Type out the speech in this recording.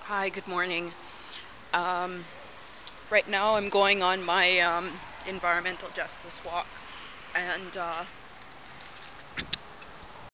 Hi, good morning. Um, right now I'm going on my environmental justice walk, and